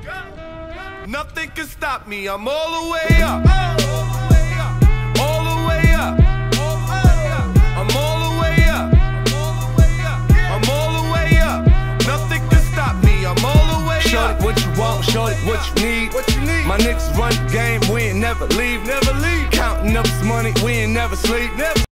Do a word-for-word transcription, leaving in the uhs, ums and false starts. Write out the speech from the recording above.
Nothing can stop me, I'm all the way up. All the way up. I'm all the way up. I'm all the way up. Nothing can stop me, I'm all the way up. Shorty, what you want, shorty, what you need. What you need? My niggas run the game, we ain't never leave. Never leave. Counting up this money, we ain't never sleep. Never